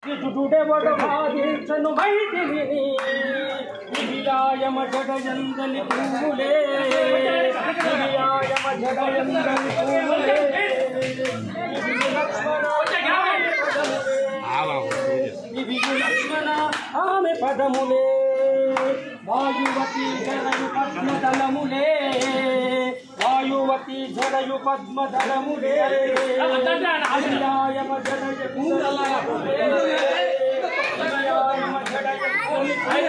ुटुटे बडभादीक्षनु बैठिनी दिव्यायम जगयंदलि पूमुले दिव्यायम जगयंदलि पूमुले दिव्य लक्ष्मण आमे पदमुले वायुवती जरयु पद्मदलमुले वायुवती जरयु पद्मदलमुले दिव्यायम जगयंदलि पूमुले